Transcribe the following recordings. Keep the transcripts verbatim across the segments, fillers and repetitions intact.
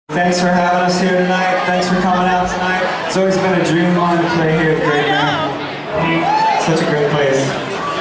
Thanks for having us here tonight. Thanks for coming out tonight. It's always been a dream of mine to play here at Great Man. Such a great place.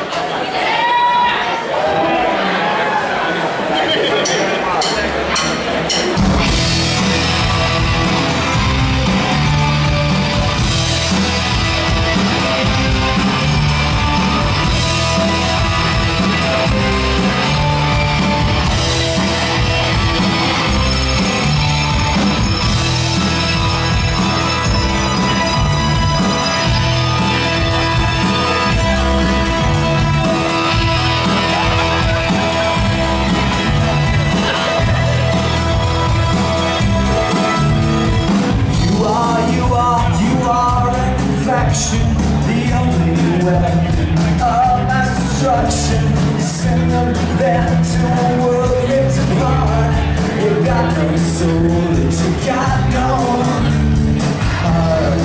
The only weapon of mass destruction is send them back to a world ripped apart. You got no soul, you got no heart.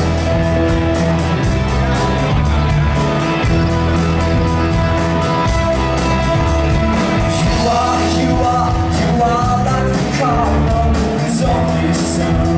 You are, you are, you are like the cardinal whose only son